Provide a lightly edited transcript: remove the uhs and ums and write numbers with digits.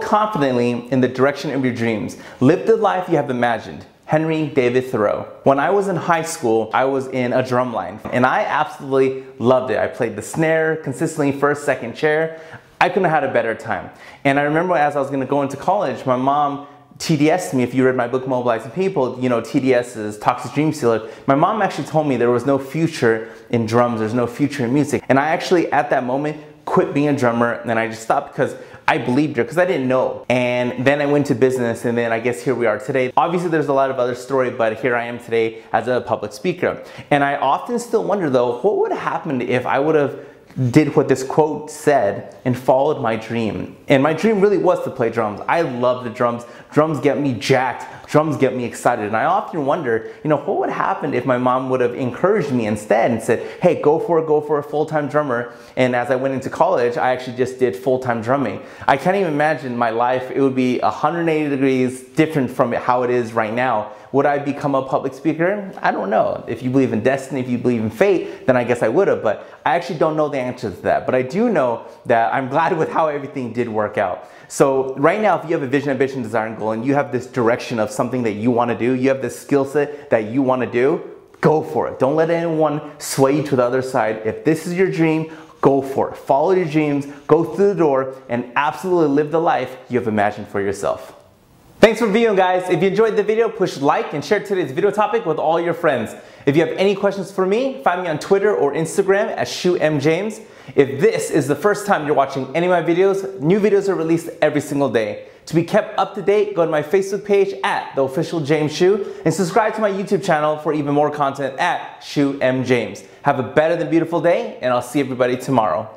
confidently in the direction of your dreams. Live the life you have imagined. Henry David Thoreau. When I was in high school, I was in a drum line and I absolutely loved it. I played the snare consistently, first, second chair. I couldn't have had a better time. And I remember as I was gonna go into college, my mom TDS'd me. If you read my book, Mobilizing People, you know TDS is Toxic Dream Stealer. My mom actually told me there was no future in drums, there's no future in music. And I actually, at that moment, quit being a drummer and I just stopped because I believed her, because I didn't know. And then I went to business and then I guess here we are today. Obviously there's a lot of other story, but here I am today as a public speaker. And I often still wonder though, what would have happened if I would have did what this quote said and followed my dream. And my dream really was to play drums. I love the drums. Drums get me jacked. Drums get me excited. And I often wonder, you know, what would happen if my mom would have encouraged me instead and said, hey, go for a full-time drummer. And as I went into college, I actually just did full-time drumming. I can't even imagine my life. It would be 180 degrees different from how it is right now. Would I become a public speaker? I don't know. If you believe in destiny, if you believe in fate, then I guess I would have, but I actually don't know the answer to that. But I do know that I'm glad with how everything did work out. So right now, if you have a vision, ambition, desire, and goal, and you have this direction of something that you want to do, you have this skill set that you want to do, go for it. Don't let anyone sway you to the other side. If this is your dream, go for it. Follow your dreams, go through the door, and absolutely live the life you have imagined for yourself. Thanks for viewing, guys. If you enjoyed the video, push like and share today's video topic with all your friends. If you have any questions for me, find me on Twitter or Instagram at ShootMJames. If this is the first time you're watching any of my videos, new videos are released every single day. To be kept up to date, go to my Facebook page at The Official James Shoot and subscribe to my YouTube channel for even more content at ShootMJames. Have a better than beautiful day, and I'll see everybody tomorrow.